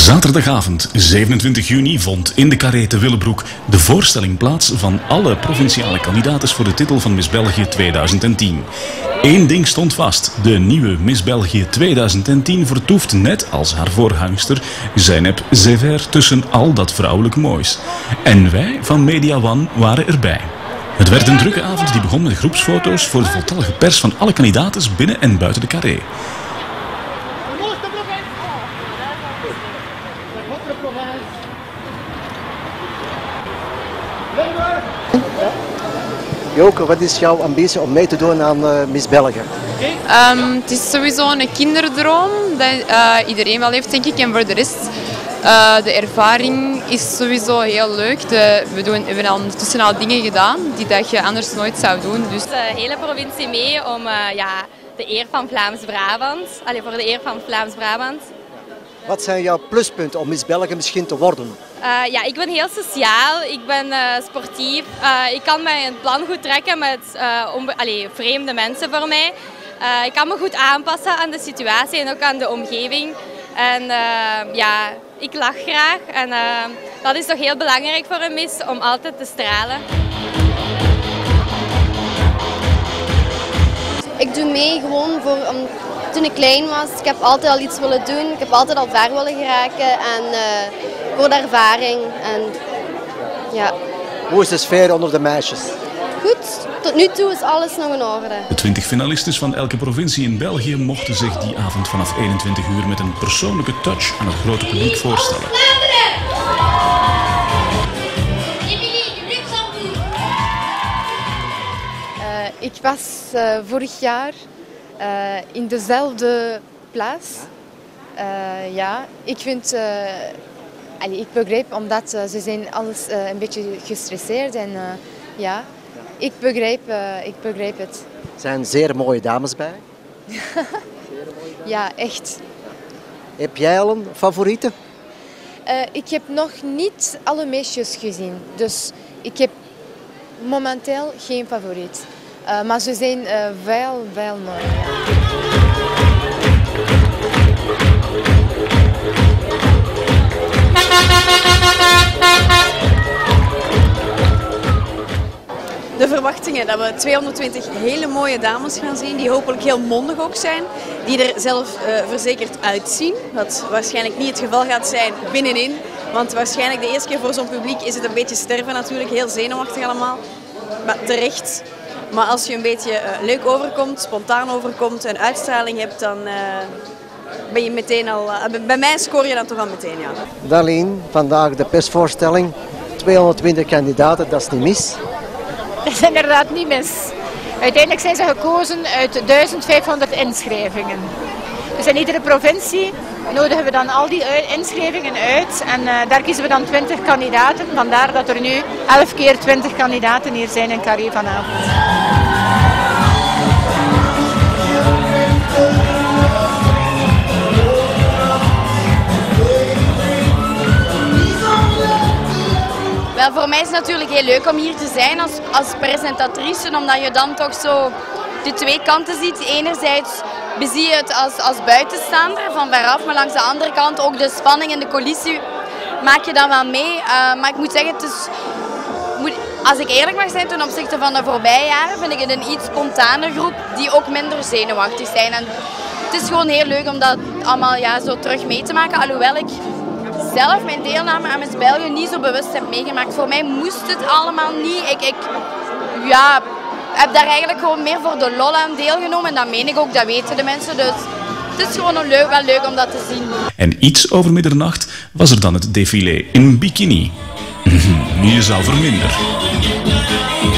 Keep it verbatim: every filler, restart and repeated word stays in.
Zaterdagavond, zevenentwintig juni, vond in de Carré te Willebroek de voorstelling plaats van alle provinciale kandidaten voor de titel van Miss België tweeduizend tien. Eén ding stond vast. De nieuwe Miss België tweeduizend tien vertoeft net als haar voorgangster Zeynep Zever tussen al dat vrouwelijk moois. En wij van Media One waren erbij. Het werd een drukke avond die begon met groepsfoto's voor de voltallige pers van alle kandidaten binnen en buiten de Carré. Joke, wat is jouw ambitie om mee te doen aan uh, Miss België? Um, het is sowieso een kinderdroom dat uh, iedereen wel heeft, denk ik. En voor de rest, uh, de ervaring is sowieso heel leuk. De, we, doen, we hebben al ondertussen al dingen gedaan die dat je anders nooit zou doen. Dus. De hele provincie mee om uh, ja, de eer van Vlaams-Brabant, allee, voor de eer van Vlaams-Brabant. Wat zijn jouw pluspunten om Miss België misschien te worden? Uh, ja, ik ben heel sociaal, ik ben uh, sportief. Uh, ik kan mij een plan goed trekken met uh, onbe- allee, vreemde mensen voor mij. Uh, ik kan me goed aanpassen aan de situatie en ook aan de omgeving. En uh, ja, ik lach graag en uh, dat is toch heel belangrijk voor een Miss om altijd te stralen. Ik doe mee gewoon voor, um, toen ik klein was. Ik heb altijd al iets willen doen. Ik heb altijd al ver willen geraken. En uh, voor de ervaring. En, ja. Hoe is de sfeer onder de meisjes? Goed, tot nu toe is alles nog in orde. De twintig finalisten van elke provincie in België mochten zich die avond vanaf eenentwintig uur met een persoonlijke touch aan het grote publiek voorstellen. Uh, ik was uh, vorig jaar uh, in dezelfde plaats. Uh, ja, ik vind, uh, allee, ik begrijp omdat uh, ze zijn alles uh, een beetje gestresseerd en uh, ja, ik begrijp, uh, ik begrijp het. Er zijn zeer mooie dames bij. Ja, echt. Heb jij al een favoriete? Uh, ik heb nog niet alle meisjes gezien, dus ik heb momenteel geen favoriet. Uh, maar ze zijn uh, wel, wel mooi. Ja. De verwachtingen dat we tweehonderdtwintig hele mooie dames gaan zien, die hopelijk heel mondig ook zijn, die er zelf uh, verzekerd uitzien, wat waarschijnlijk niet het geval gaat zijn binnenin, want waarschijnlijk de eerste keer voor zo'n publiek is het een beetje sterven natuurlijk, heel zenuwachtig allemaal, maar terecht. Maar als je een beetje uh, leuk overkomt, spontaan overkomt en uitstraling hebt, dan uh, ben je meteen al, uh, bij mij scoor je dan toch al meteen, ja. Darlene, vandaag de persvoorstelling, tweehonderdtwintig kandidaten, dat is niet mis. Dat is inderdaad niet mis. Uiteindelijk zijn ze gekozen uit duizend vijfhonderd inschrijvingen. Dus in iedere provincie nodigen we dan al die inschrijvingen uit en uh, daar kiezen we dan twintig kandidaten. Vandaar dat er nu elf keer twintig kandidaten hier zijn in Carré vanavond. Wel, voor mij is het natuurlijk heel leuk om hier te zijn als, als presentatrice, omdat je dan toch zo de twee kanten ziet. Enerzijds bezie je het als, als buitenstaander van veraf, maar langs de andere kant ook de spanning en de coulissen maak je dan wel mee. Uh, maar ik moet zeggen, het is, moet, als ik eerlijk mag zijn ten opzichte van de voorbije jaren, vind ik het een iets spontaner groep die ook minder zenuwachtig zijn. En het is gewoon heel leuk om dat allemaal ja, zo terug mee te maken, alhoewel ik zelf mijn deelname aan Miss België niet zo bewust heb meegemaakt. Voor mij moest het allemaal niet. Ik, ik ja, heb daar eigenlijk gewoon meer voor de lol aan deelgenomen. En dat meen ik ook, dat weten de mensen. Dus het is gewoon leuk, wel leuk om dat te zien. En iets over middernacht was er dan het défilé in bikini. Je zou verminderen.